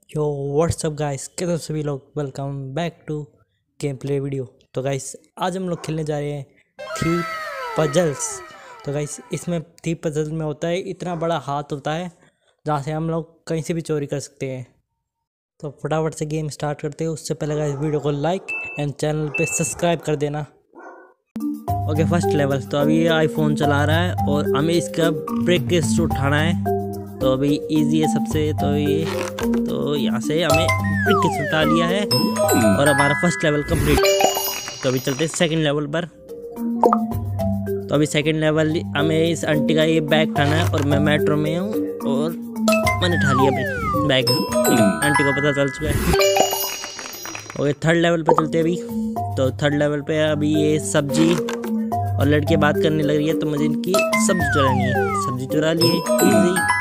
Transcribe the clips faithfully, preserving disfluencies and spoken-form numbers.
यो WhatsApp guys, कैसे हो सभी लोग। Welcome back to game play video. तो गाइस आज हम लोग खेलने जा रहे हैं थी पजल्स। तो गाइस इसमें थी पजल में होता है इतना बड़ा हाथ होता है जहाँ से हम लोग कहीं से भी चोरी कर सकते हैं। तो फटाफट से गेम स्टार्ट करते हैं। उससे पहले गाइस वीडियो को लाइक एंड चैनल पे सब्सक्राइब कर देना। Okay first level. तो अभी ये आईफोन चला रहा है और हमें इसका ब्रेक केस उठाना है। तो अभी इजी है सबसे। तो ये तो यहाँ से हमें ब्रेक केस उठा लिया है और हमारा फर्स्ट लेवल कंप्लीट। तो अभी चलते हैं सेकंड लेवल पर। तो अभी सेकंड लेवल हमें इस आंटी का ये बैग उठाना है और मैं मेट्रो में हूँ और मैंने उठा लिया बैग। आंटी को पता चल चुका है। ओके थर्ड लेवल पर चलते हैं अभी। तो थर्ड लेवल पे अभी ये सब्जी और लड़की बात करने लग रही है तो मुझे इनकी सब्जी चुरानी है। सब्जी चुरा लिए इजी।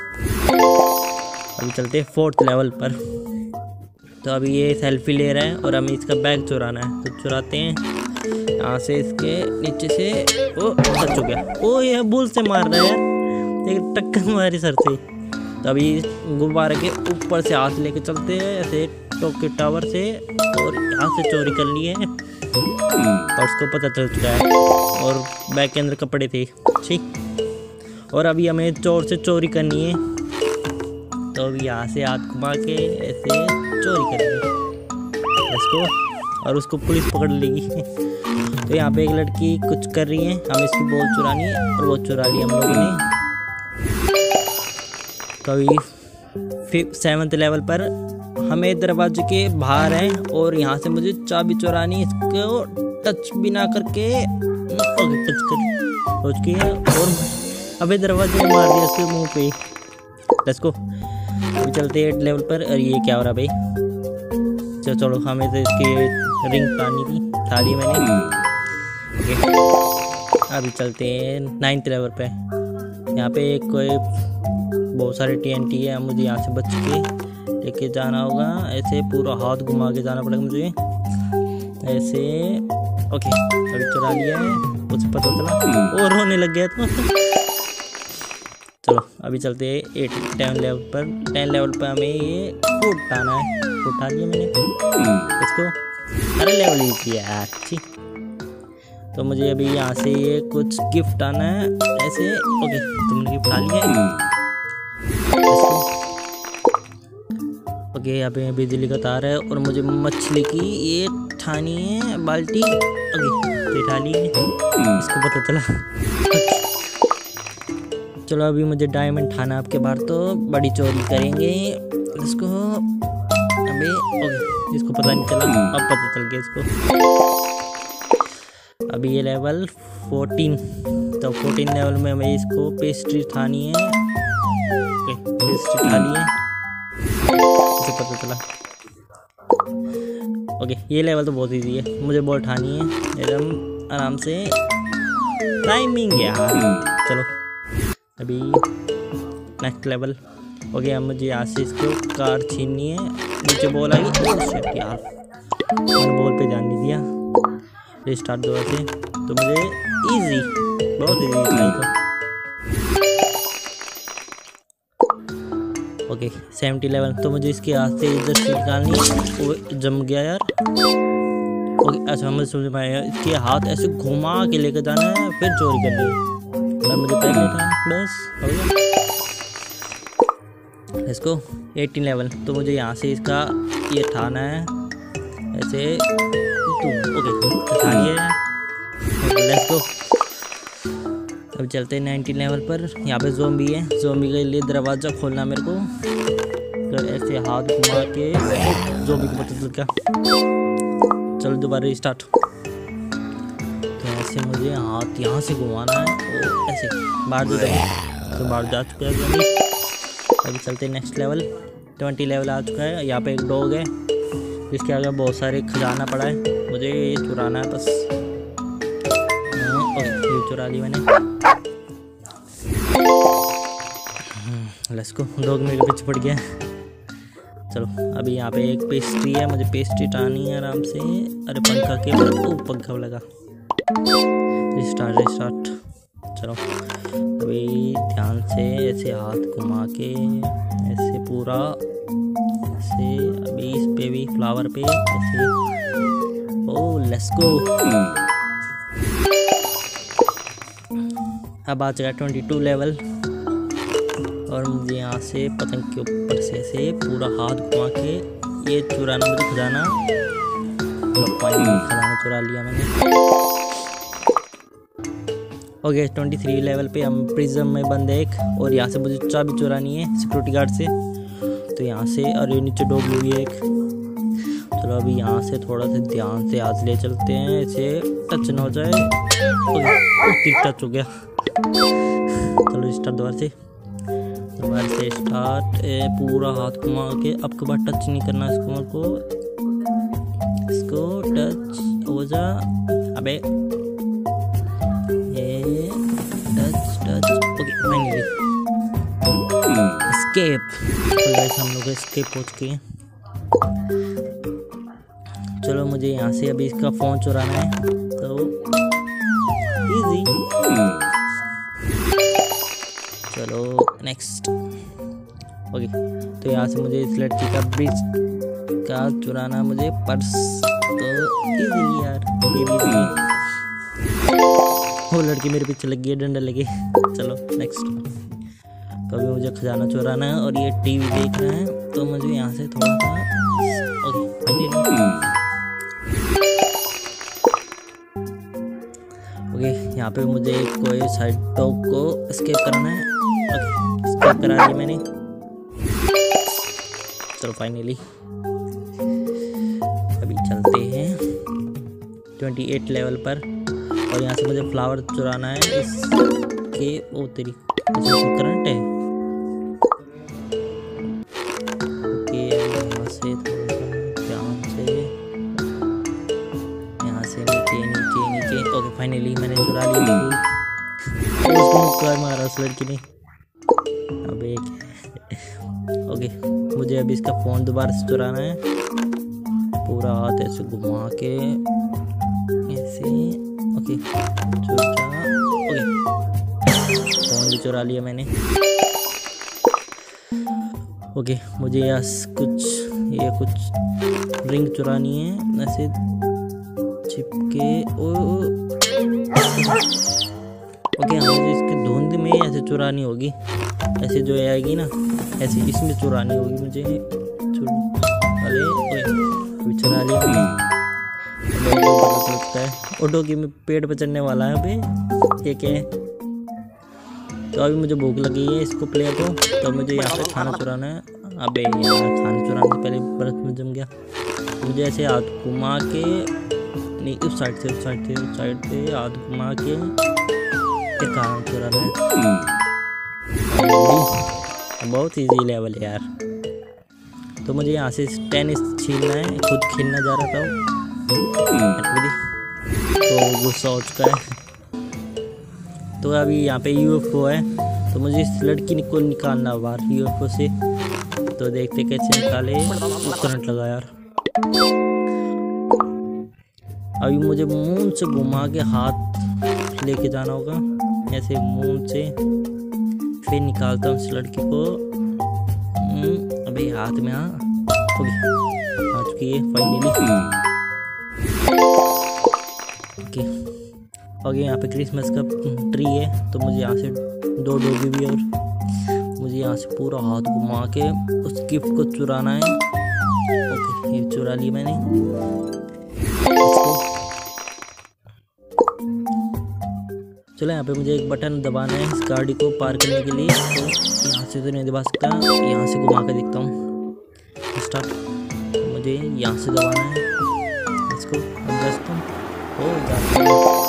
अभी चलते हैं फोर्थ लेवल पर। तो अभी ये सेल्फी ले रहा है और हमें इसका बैग चुराना है। तो चुराते हैं यहाँ से, इसके नीचे से। ओ टच हो गया। ओ ये भूल से मार रहा है यार, एक टक्कर मारी सर से। तो अभी गुब्बारे के ऊपर से हाथ लेके चलते हैं ऐसे टोक्यो टावर से और यहाँ से चोरी कर लिए है और उसको पता चल चुका है और बैग के अंदर कपड़े थे। ठीक। और अभी हमें चोर से चोरी करनी है। तो अभी यहाँ से हाथ घुमा के ऐसे चोरी करेंगे इसको और उसको पुलिस पकड़ लेगी। तो यहाँ पे एक लड़की कुछ कर रही है, हमें इसकी बॉल चुरानी है और वो चुरा ली हम लोगों ने। तो अभी फिफ्थ सेवन्थ लेवल पर हमें दरवाजे के बाहर है और यहाँ से मुझे चाबी चुरानी है। इसको टच भी ना करके ओके टच कर हो चुकी है और अबे दरवाजे मार दिया उसके मुंह पे। Let's go. अभी चलते हैं एट लेवल पर। और ये क्या हो रहा भाई। चलो चलो हमें तो इसकी रिंग पानी थी, उठा ली मैंने। ओके अभी चलते हैं नाइन्थ लेवल पे। यहाँ पे एक कोई बहुत सारे टी एन टी है, मुझे यहाँ से बच के लेके जाना होगा। ऐसे पूरा हाथ घुमा के जाना पड़ेगा मुझे ऐसे। ओके अभी चुरा लिया है, कुछ पता चला और रोने लग गया तो चलो अभी चलते हैं एट टेन लेवल पर। टेन लेवल पर हमें ये फूड उठाना है। उठा लिया मैंने इसको। अरे लेवल ही किया अच्छी। तो मुझे अभी यहाँ से ये कुछ गिफ्ट आना है ऐसे। ओके तुमने गिफ्ट उठा लिया है। ओके यहाँ पे बिजली का तार है और मुझे मछली की ये ठानी है बाल्टी। ओके तो उठा ली है, इसको पता चला। चलो अभी मुझे डायमंड ठाना आपके बाहर। तो बड़ी चोरी करेंगे इसको। अबे ओके इसको पता नहीं चला, अब पता चल गया इसको। अभी ये लेवल फोर्टीन। तो फोर्टीन लेवल में हमें इसको पेस्ट्री ठानी है। ओके पेस्ट्री ठा ली है, इसे पता चला। ओके ये लेवल तो बहुत इजी है, मुझे बॉल ठानी है एकदम आराम से। टाइमिंग यार। चलो अभी नेक्स्ट लेवल हो गया। मुझे यहाँ से इसको कार छीननी है। नीचे बॉल आई यार, मैंने बॉल पे ध्यान नहीं दिया। रिस्टार्ट दो से। तो मुझे इजी बहुत इजी था। Okay seventy level. तो मुझे इसके हाथ से इधर से निकालनी है। वो जम गया यार। ओके अच्छा मुझे समझ में आया, इसके हाथ ऐसे घुमा के लेकर जाना है फिर चोरी करनी है। मुझे पहले था बस हो गया। इसको एटीन लेवल। तो मुझे यहाँ से इसका ये ठाना है ऐसे। ओके उठा लिया है। Let's go. अब चलते हैं नाइनटीन लेवल पर। यहाँ पे ज़ोंबी है, ज़ोंबी के लिए दरवाज़ा खोलना मेरे को। तो ऐसे हाथ घुमा के ज़ोंबी को पता चल गया। चलो दोबारा स्टार्ट। ऐसे मुझे हाथ यहाँ से घुमाना है और ऐसे बाहर दे देंगे तो बाहर जा चुका है। अभी चलते हैं नेक्स्ट लेवल। ट्वेंटी लेवल आ चुका है। यहाँ पे एक डॉग है जिसके आगे बहुत सारे खजाना पड़ा है, मुझे ये चुराना है बस। ओके ये चुरा ली मैंने। Let's go. डॉग मेरे पीछे पड़ गया। चलो अभी यहाँ पे एक पेस्ट्री है, मुझे पेस्ट्री टानी है आराम से। अरे पंखा के ओ पंखा लगा। Restart restart. चलो अभी ध्यान से ऐसे हाथ घुमा के ऐसे पूरा ऐसे अभी इस पे भी फ्लावर पे ऐसे। Oh let's go. अब आ चुका ट्वेंटी टू लेवल और मुझे यहाँ से पतंग के ऊपर से ऐसे पूरा हाथ घुमा के ये चुराना, मुझे खजाना, खजाना चुरा लिया मैंने। ओके ट्वेंटी थ्री लेवल पे हम प्रिज्म में बंद है एक, और यहाँ से मुझे चाबी चुरानी है सिक्योरिटी गार्ड से। तो यहाँ से, और ये नीचे डॉग भी है एक। चलो अभी यहाँ से थोड़ा सा ध्यान से हाथ ले चलते हैं, ऐसे टच ना हो जाए। ओके टच हो गया। चलो स्टार्ट दोबारा से, दोबारा से स्टार्ट। पूरा हाथ घुमा के, अब के बाद टच नहीं करना इसको, मेरे को इसको टच हो जा। अबे ये touch touch. Okay finally escape. तो गाइस हम लोग एस्केप पहुंच गए। चलो मुझे यहाँ से अभी इसका फ़ोन चुराना है, तो इजी। चलो नेक्स्ट। ओके तो यहाँ से मुझे इस लड़की का ब्रिज का चुराना, मुझे पर्स, तो इजीली यार ये भी इजी। वो लड़की मेरे पीछे लग गई है, डंडा लगे। चलो नेक्स्ट। तो अभी मुझे खजाना चुराना है और ये टीवी देखना है, तो मुझे यहाँ से थोड़ा सा ओके ओके यहाँ पे मुझे कोई साइड डॉग को एस्केप करना है। ओके एस्केप करा दिया मैंने। चलो फाइनली अभी चलते हैं ट्वेंटी एट लेवल पर, और यहाँ से मुझे फ्लावर चुराना है इसके। ओ तेरी करंट है। ओके यहाँ से ध्यान से, यहाँ से नीचे नीचे नीचे। ओके फाइनली मैंने चुरा लिया। उसको मारा उस लड़की ने। अब एक ओके मुझे अभी इसका फ़ोन दोबारा से चुराना है। पूरा हाथ ऐसे घुमा के ऐसे। ओके चुरा। ओके फ़ोन भी चुरा लिया मैंने। ओके मुझे यहाँ कुछ ये कुछ रिंग चुरानी है, ऐसे चिपके। ओ ओके हाँ मुझे इसके धुंध में ऐसे चुरानी होगी, ऐसे जो आएगी ना ऐसे इसमें चुरानी होगी मुझे। अरे ओके अभी चुरा लिया मैंने। और डॉगी में पेड़ पर चढ़ने वाला है अभी। ये क्या है? तो अभी मुझे भूख लगी है इसको प्लेयर को, तो मुझे यहाँ पे खाना चुराना है। अबे यार खाना चुराने से पहले बर्फ में जम गया। मुझे ऐसे हाथ घुमा के, नहीं उस साइड से उस साइड से उस साइड से हाथ घुमा के ये खाना चुराना है। बहुत इजी लेवल है यार। तो मुझे यहाँ से टेनिस छीनना है, खुद खेलना जा रहा था तो गुस्सा हो चुका है। तो अभी यहाँ पे यूएफओ है, तो मुझे इस लड़की को निकालना बाहर यूएफओ से। तो देखते कैसे निकाले। करंट लगा यार। अभी मुझे मून से घुमा के हाथ लेके जाना होगा, ऐसे मून से फिर निकालता हूँ इस लड़की को। अबे हाथ में आ आ चुकी है फाइनली। ओके ओके यहाँ पे क्रिसमस का ट्री है, तो मुझे यहाँ से दो डॉगी भी, और मुझे यहाँ से पूरा हाथ घुमा के उस गिफ्ट को चुराना है। ओके ये चुरा लिया मैंने। चलो यहाँ पे मुझे एक बटन दबाना है इस गाड़ी को पार करने के लिए। तो यहाँ से तो नहीं दबा सकता, यहाँ से घुमा कर देखता हूँ। स्टार्ट। तो मुझे यहाँ से दबाना है इसको। एडजस्ट हो जाता है।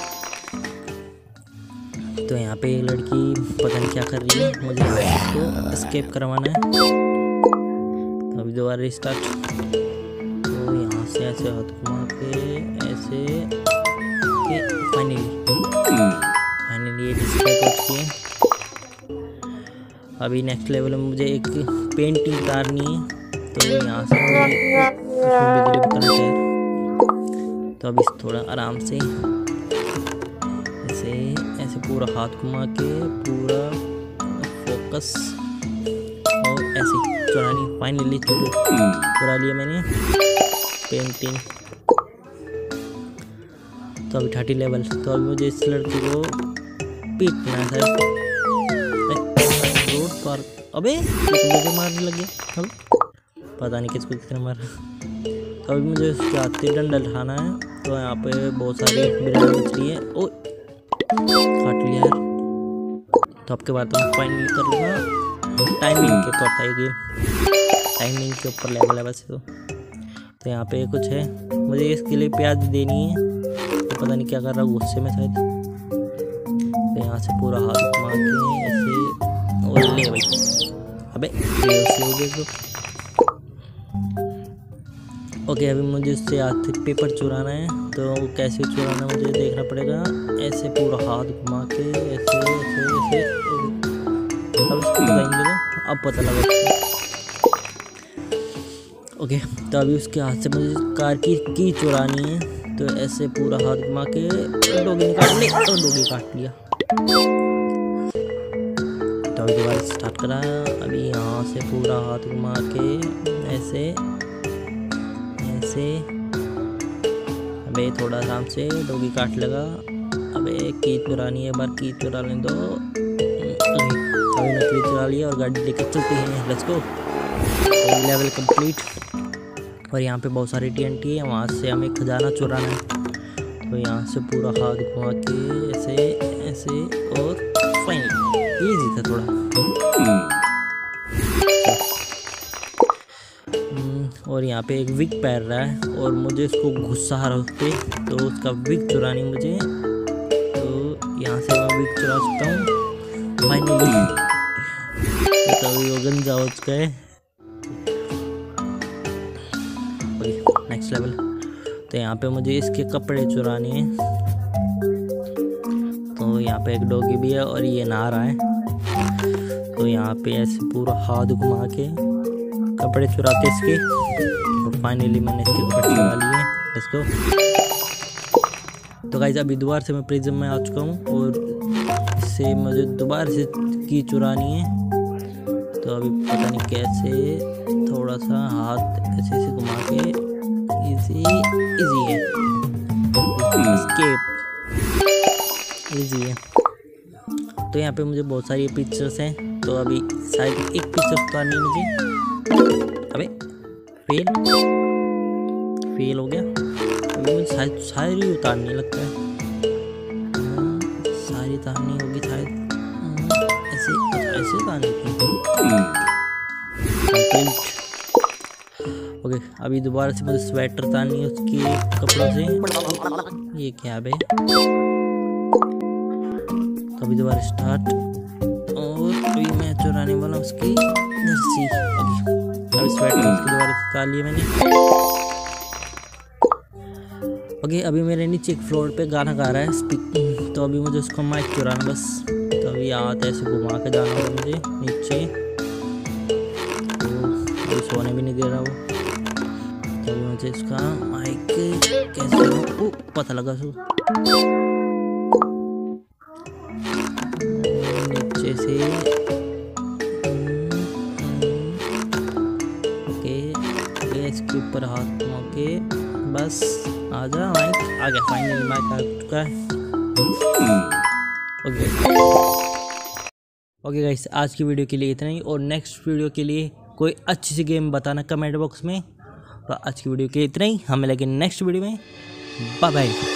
तो यहाँ पे लड़की पता नहीं क्या कर रही है, मुझे इसको एस्केप करवाना है। तो अभी दोबारा स्टार्ट। तो यहाँ से ऐसे हाथ घुमा के ऐसे फाइनली फाइनली ये एस्केप हो चुकी है। अभी नेक्स्ट लेवल में मुझे एक पेंटिंग उतारनी है, तो यहाँ से करंट है। तो अभी थोड़ा आराम से ऐसे ऐसे पूरा हाथ घुमा के पूरा फोकस और ऐसे चुरानी, फाइनली चुरा लिया मैंने पेंटिंग। तो अभी थर्टी लेवल। तो अभी मुझे इस लड़की को पीटना है सर। रोड पार, अबे मुझे मारने लग गया। अब पता नहीं किसको किसने मारा। तो अभी मुझे उसके हाथ से डंडा उठाना है। तो यहाँ पे बहुत सारी बिरयानी मछली है। ओ काट लिया यार। तो आपके बाद मैं फाइनली कर लूँगा। टाइमिंग के ऊपर था ये गेम, टाइमिंग के ऊपर लेवल है वैसे तो। तो यहाँ पे कुछ है, मुझे इसके लिए प्याज देनी है। तो पता नहीं क्या कर रहा हूँ, गुस्से में शायद। तो यहाँ से पूरा हाथ घुमा के ऐसे और ले भाई। अबे ये हो गया। ओके अभी मुझे उससे हाथ से पेपर चुराना है। तो कैसे चुराना मुझे देखना पड़ेगा। ऐसे पूरा हाथ घुमा के ऐसे ऐसे ऐसे। अब इसको बताएंगे तो अब पता लगा। ओके तो अभी उसके हाथ से मुझे कार की की चुरानी है। तो ऐसे पूरा हाथ घुमा के डोगी निकाल ले। तो डोगी काट लिया। तो अभी दोबारा स्टार्ट करा। अभी यहाँ से पूरा हाथ घुमा के ऐसे ऐसे। अबे थोड़ा आराम से, डोगी काट लगा। अबे की चुरानी है, एक बार की चुरा लें दो। अभी नकली चुरा लिया और गाड़ी लेकर चलते हैं। Let's go. Level complete. और यहाँ पे बहुत सारी टीएनटी है, वहाँ से हमें खजाना चुराना है। तो यहाँ से पूरा हाथ घुमा के ऐसे ऐसे और फाइनली इजी था थोड़ा। और यहाँ पे एक विग पैर रहा है और मुझे इसको गुस्सा आ रहा उस पर। तो उसका विग चुरानी मुझे। तो यहाँ से मैं विग चुरा सकता हूँ फाइनली। तो अभी वो गंजा हो चुका है। Next level. तो यहाँ पे मुझे इसके कपड़े चुराने हैं। तो यहाँ पे एक डॉगी भी है और ये नहा रहा है। तो यहाँ पे ऐसे पूरा हाथ घुमा के कपड़े चुराते इसके। तो फाइनली मैंने इसके कपड़े चुरा लिए। Let's go. तो गाइस अभी दोबारा से मैं प्रिज्म में आ चुका हूँ और इससे मुझे दोबारा से की चुरानी है। तो अभी पता नहीं कैसे, थोड़ा सा हाथ ऐसे ऐसे घुमा के इजी इजी है। एस्केप इजी है। तो यहाँ पे मुझे बहुत सारी पिक्चर्स हैं। तो अभी शायद एक पिक्चर उतारनी मुझे। अबे फेल फेल हो गया। अभी मुझे शायद सारी उतारनी लगता है। सारी उतारनी होगी शायद। ऐसे ऐसे उतारनी थी। ओके अभी दोबारा से मुझे स्वेटर उतारनी है उसके कपड़ों से। ये क्या है? तो अभी दोबारा स्टार्ट। और अभी मैं चुराने वाला उसकी जर्सी। अभी स्वेटर उसके दोबारा उतार लिया मैंने। ओके अभी मेरे नीचे एक फ्लोर पे गाना गा रहा है स्पीक। तो अभी मुझे उसको माइक चुराना बस। तो अभी हाथ ऐसे घुमा के जाना होगा मुझे नीचे। तो अभी सोने भी नहीं दे रहा वो। तो अभी मुझे इसका माइक कैसे ओ पता लगा सो नीचे से। ओके इसके ऊपर हाथ घुमा के बस आ जा। माइक आ गया। फाइनली माइक आ चुका है। ओके ओके गाइस आज की वीडियो के लिए इतना ही। और नेक्स्ट वीडियो के लिए कोई अच्छी सी गेम बताना कमेंट बॉक्स में। तो आज की वीडियो के लिए इतना ही। हमें लगे नेक्स्ट वीडियो में। Bye bye.